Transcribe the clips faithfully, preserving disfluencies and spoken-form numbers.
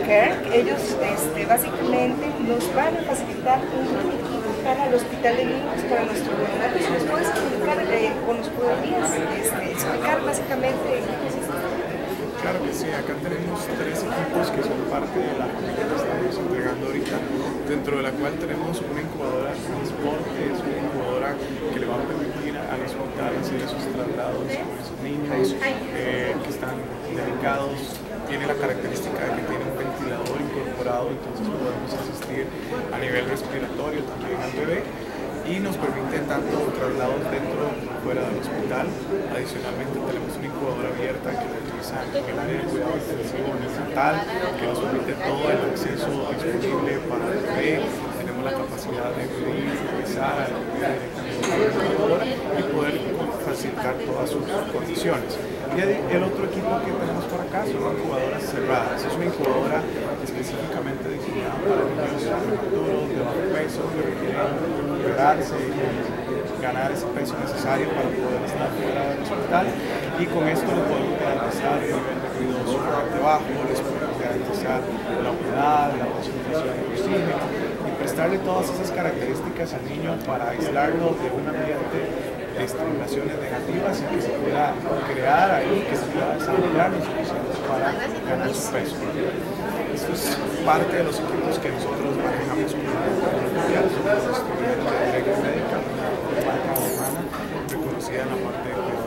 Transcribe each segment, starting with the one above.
Care. Ellos este, básicamente nos van a facilitar un equipo para el Hospital de Niños, para nuestros neonatos. ¿Nos puedes explicar eh, o nos podrías este, explicar básicamente qué consiste? Claro que sí, acá tenemos tres equipos que son parte de la familia que estamos entregando ahorita, dentro de la cual tenemos una incubadora de transporte, es una incubadora que le va a permitir al hospital hacer esos traslados con esos niños eh, que están delicados. Tiene la característica de que tiene un ventilador incorporado, entonces podemos asistir a nivel respiratorio también al bebé. Y nos permite tanto traslados dentro como fuera del hospital. Adicionalmente tenemos una incubadora abierta que la utilizan en el área de cuidado intensivo neonatal, que nos permite todo el acceso disponible para el bebé. Tenemos la capacidad de pedir, ingresar al bebé directamente a la incubadora y poder facilitar todas sus condiciones. Y el otro equipo que tenemos por acá son incubadoras cerradas. Es una incubadora específicamente diseñada para niños prematuros, de bajo peso, que requieren recuperarse y ganar ese peso necesario para poder estar fuera del hospital. Y con esto les podemos garantizar el nivel de ruido sumamente bajo, les podemos garantizar la humedad, la concentración de oxígeno y prestarle todas esas características al niño para aislarlo de un ambiente de estimulaciones negativas y que se pueda crear ahí, que se pueda desarrollar lo suficiente para ganar su peso. Esto es parte de los equipos que nosotros manejamos con la comunidad, somos los estudiantes de Directa Médica, una marca alemana reconocida en la parte de cuidado.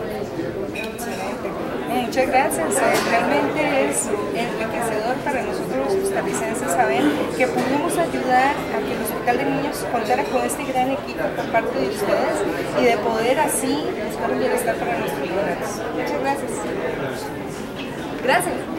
Muchas gracias, realmente es enriquecedor para nosotros los costarricenses saber que pudimos ayudar a que el Hospital de Niños contara con este gran equipo por parte de ustedes y de poder así buscar un bienestar para nuestros niños. Muchas gracias. Gracias.